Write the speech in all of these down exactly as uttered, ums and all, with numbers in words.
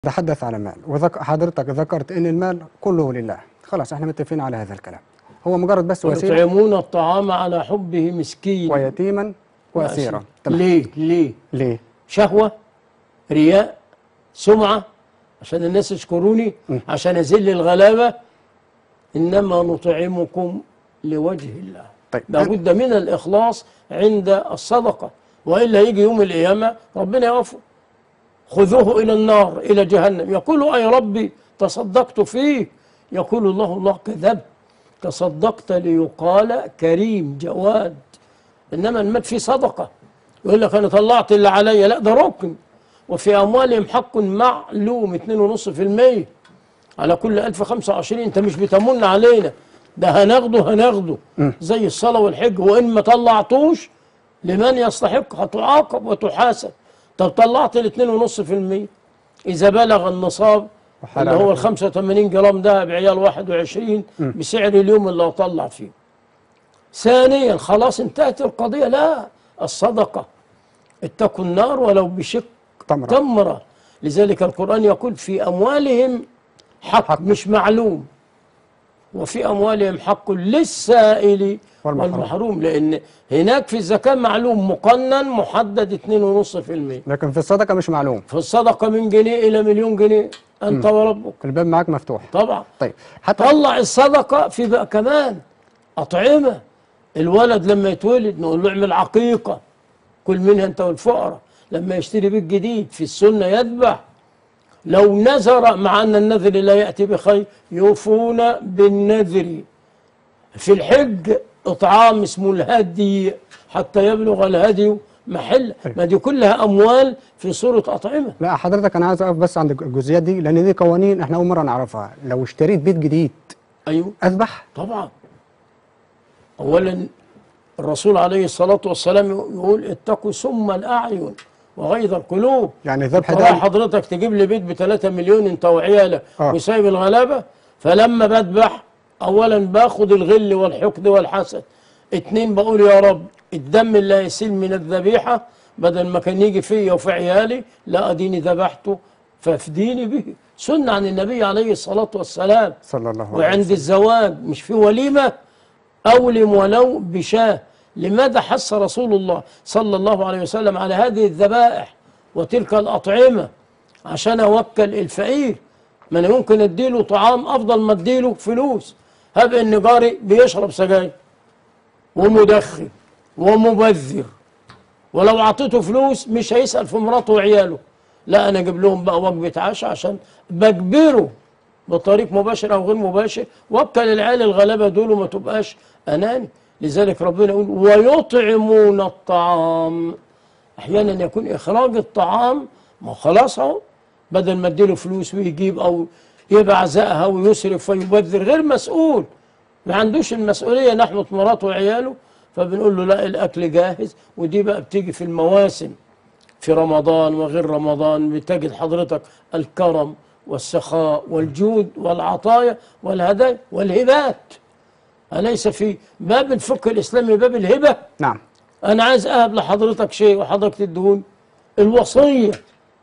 تحدث على المال وحضرتك ذكرت ان المال كله لله، خلاص احنا متفقين على هذا الكلام، هو مجرد بس وسيله. ويطعمون الطعام على حبه مسكين ويتيما واسيرا. ليه ليه ليه؟ شهوه، رياء، سمعه، عشان الناس يشكروني، م. عشان اذل الغلابه. انما نطعمكم لوجه الله. طيب لابد من الاخلاص عند الصدقه، والا يجي يوم القيامه ربنا يغفر. خذوه إلى النار، إلى جهنم، يقول أي ربي تصدقت فيه، يقول الله الله كذبت، تصدقت ليقال كريم جواد، إنما المال فيه صدقة. يقول لك أنا طلعت اللي عليا، لا ده ركن. وفي أموالهم حق معلوم اثنين فاصلة خمسة بالمئة على كل ألف خمسة وعشرين. أنت مش بتمن علينا، ده هناخده هناخده زي الصلاة والحج، وإن ما طلعتوش لمن يستحق هتعاقب وتحاسب. طب طلعت ال اثنين فاصلة خمسة بالمئة إذا بلغ النصاب اللي هو ال خمسة وثمانين جرام دهب عيال واحد وعشرين بسعر اليوم اللي هطلع فيه. ثانيا خلاص انتهت القضية، لا، الصدقة اتقوا النار ولو بشق تمرة. تمرة. لذلك القرآن يقول في أموالهم حق, حق مش معلوم، وفي أموالهم حق للسائل والمحروم. والمحروم، لأن هناك في الزكاة معلوم مقنن محدد اثنين فاصلة خمسة بالمئة، لكن في الصدقة مش معلوم. في الصدقة من جنيه إلى مليون جنيه أنت م. وربك، الباب معاك مفتوح طبعا. طيب حتى طلع الصدقة في بقى كمان أطعمة. الولد لما يتولد نقول له اعمل عقيقة كل منها أنت والفقراء. لما يشتري بيت جديد في السنة يذبح. لو نذر، مع أن النذر لا يأتي بخير، يوفون بالنذر. في الحج إطعام اسمه الهدي حتى يبلغ الهدي محل. ما دي كلها أموال في صورة أطعمة. لا حضرتك أنا عايز أقف بس عند الجزئيات دي، لأن دي قوانين إحنا أول مرة نعرفها. لو اشتريت بيت جديد أيوه أذبح؟ طبعا. أولا الرسول عليه الصلاة والسلام يقول اتقوا سم الأعين وغيظ القلوب. يعني الذبح ده حضرتك تجيب لي بيت بثلاثة مليون أنت وعيالك آه. وسايب الغلابة. فلما بذبح أولا باخد الغل والحقد والحسد. اتنين بقول يا رب الدم اللي هيسيل من الذبيحة بدل ما كان يجي فيا وفي عيالي، لا أديني ذبحته فافديني به. سنة عن النبي عليه الصلاة والسلام صلى الله عليه وسلم. وعند الزواج مش في وليمة أولم ولو بشاه. لماذا حث رسول الله صلى الله عليه وسلم على هذه الذبائح وتلك الأطعمة؟ عشان أوكل الفقير. ما أنا ممكن أديله طعام أفضل ما أديله فلوس. هب إن جاري بيشرب سجاير ومدخن ومبذر، ولو أعطيته فلوس مش هيسأل في مراته وعياله، لا أنا أجيب لهم بقى وجبة عشاء عشان بجبره بطريق مباشر أو غير مباشر، وكل العيال الغلابة دول وما تبقاش أناني. لذلك ربنا يقول ويطعمون الطعام. أحيانا يكون إخراج الطعام ما خلاص أهو، بدل ما اديله فلوس ويجيب أو يبعزقها ويسرف ويبذر غير مسؤول، ما عندوش المسؤولية نحو مراته وعياله. فبنقول له لا الأكل جاهز. ودي بقى بتيجي في المواسم، في رمضان وغير رمضان بتجد حضرتك الكرم والسخاء والجود والعطايا والهدايا والهبات. أليس في باب الفقه الإسلامي باب الهبة؟ نعم. أنا عايز أهب لحضرتك شيء وحضرتك تدهون. الوصية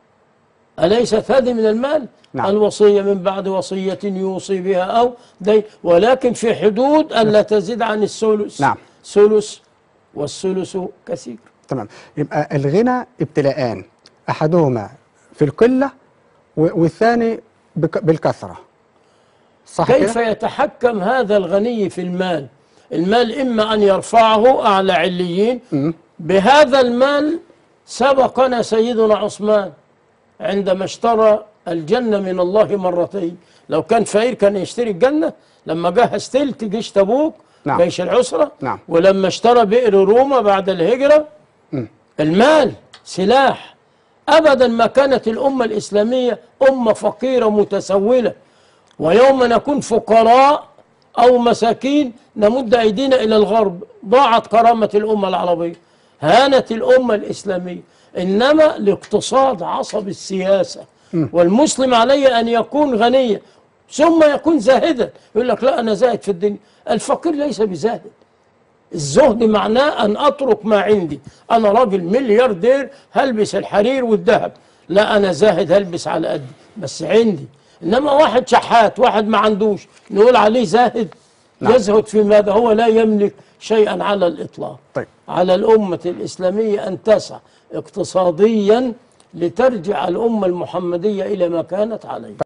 أليست هذه من المال؟ نعم. الوصية من بعد وصية يوصي بها أو دين، ولكن في حدود أن لا تزيد عن الثلث. نعم. ثلث والثلث كثير. تمام. يبقى الغنى ابتلاءان، أحدهما في القلة والثاني بالكثرة، صح كيف كده؟ يتحكم هذا الغني في المال؟ المال إما أن يرفعه أعلى عليين. م. بهذا المال سبقنا سيدنا عثمان عندما اشترى الجنة من الله مرتين. لو كان فقير كان يشتري الجنة. لما جهز تلت جيش تبوك، نعم. جيش العسرة، نعم. ولما اشترى بئر روما بعد الهجرة. م. المال سلاح. أبدا ما كانت الأمة الإسلامية أمة فقيرة متسولة. ويوم نكون فقراء أو مساكين نمد أيدينا إلى الغرب ضاعت كرامة الأمة العربية، هانت الأمة الإسلامية. إنما الاقتصاد عصب السياسة. م. والمسلم عليه أن يكون غنيا ثم يكون زاهدا. يقول لك لا أنا زاهد في الدنيا. الفقير ليس بزاهد. الزهد معناه أن أترك ما عندي. أنا راجل ملياردير هلبس الحرير والذهب، لا أنا زاهد هلبس على قدي بس عندي. إنما واحد شحات واحد ما عندوش نقول عليه زاهد؟ نعم. يزهد في ماذا؟ هو لا يملك شيئا على الإطلاق. طيب. على الأمة الإسلامية أن تسعى اقتصاديا لترجع الأمة المحمدية إلى ما كانت عليه.